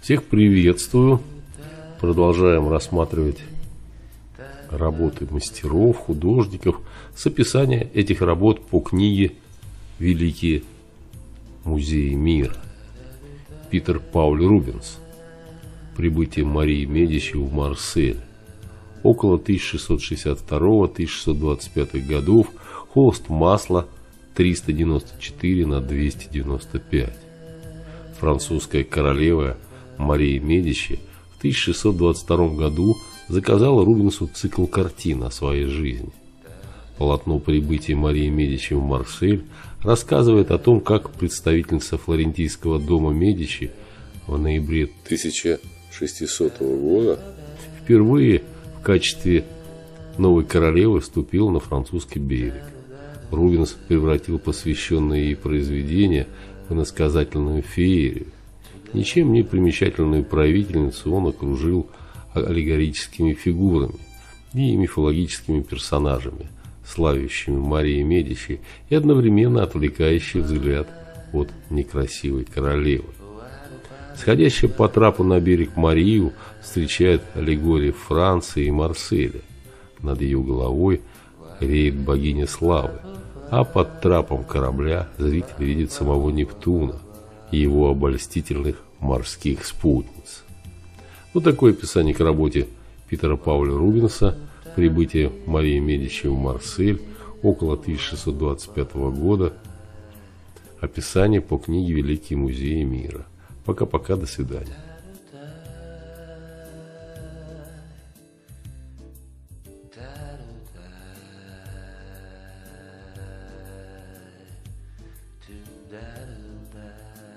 Всех приветствую. Продолжаем рассматривать работы мастеров, художников с описания этих работ по книге «Великие музеи мира». Питер Пауль Рубенс. Прибытие Марии Медичи в Марсель. Около 1662-1625 годов. Холст масла 394 на 295. Французская королева Мария Медичи в 1622 году заказала Рубенсу цикл картин о своей жизни. Полотно «Прибытие Марии Медичи в Марсель» рассказывает о том, как представительница флорентийского дома Медичи в ноябре 1600 года впервые в качестве новой королевы вступила на французский берег. Рубенс превратил посвященное ей произведение в иносказательную феерию. Ничем не примечательную правительницу он окружил аллегорическими фигурами и мифологическими персонажами, славящими Марии Медичи и одновременно отвлекающий взгляд от некрасивой королевы. Сходящая по трапу на берег Марию встречает аллегории Франции и Марселя. Над ее головой реет богиня славы, а под трапом корабля зритель видит самого Нептуна и его обольстительных морских спутниц. Вот такое описание к работе Питера Пауля Рубенса «Прибытие Марии Медичи в Марсель» около 1625 года. Описание по книге «Великие музеи мира». Пока-пока, до свидания. Da-da-da.